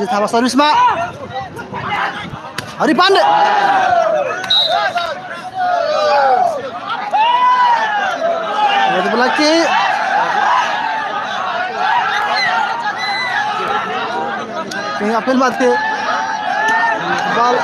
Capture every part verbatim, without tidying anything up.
अहिले थापा सर्भिसमा हरि पाण्डे यति बेला के कहीं अपील बात के बॉल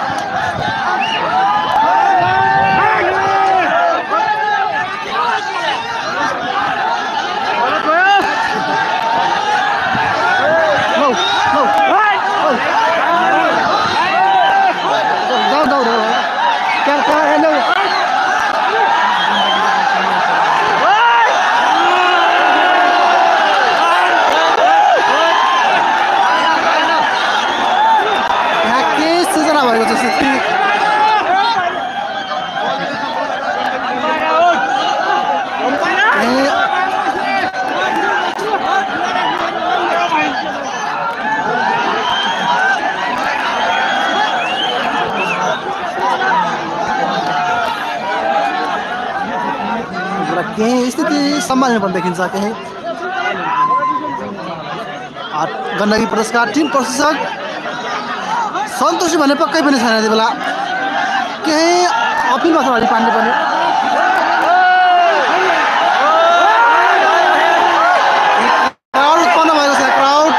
केही स्थिति सम्हाल्नु पर्ने देखिन्छ। केही गण्डकी पुरस्कार टिम प्रशिक्षक सन्तोषी भने पक्कै पनि छैन यति बेला। केही अपिलमा छ हरि पाण्डे पनि क्राउड उत्पन्न भएको छ। Crowd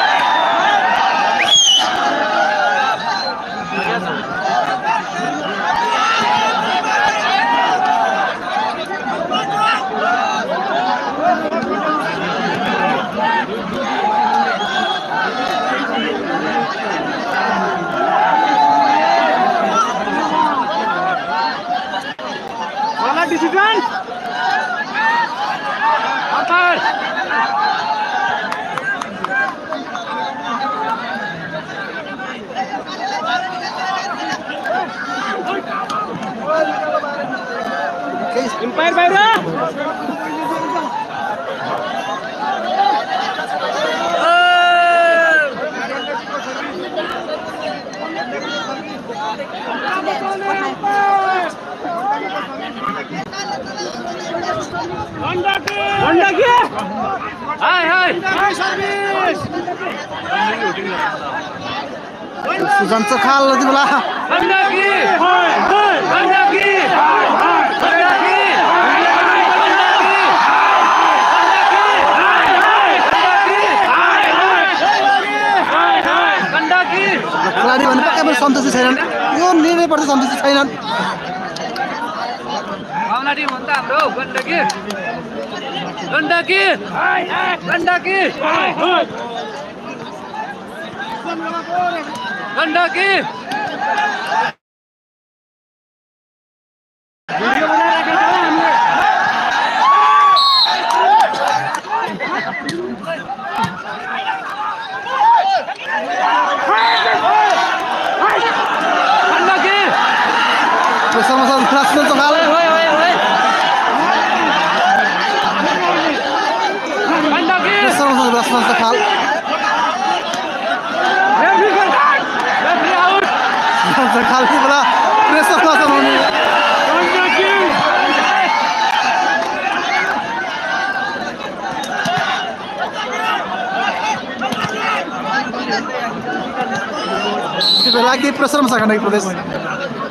Empire Bayra! Gandaki! Hai hai! Hai service! Sujan Chakhal यति बेला Gandaki! Hai hai! Gandaki! Hai hai! Gandaki! खेलाडी भने पक्कै पनि सन्तोषी छैनन्। यो निर्णयप्रति सन्तोषी छैनन्। भावना टिम हो नि त हाम्रो Gandaki Gandaki Gandaki Gandaki Sama-sama kelas untuk hal. Sama-sama kelas untuk hal. Sekali pula press sama-sama ini. Kita lagi pressure masakan lagi Pradesh.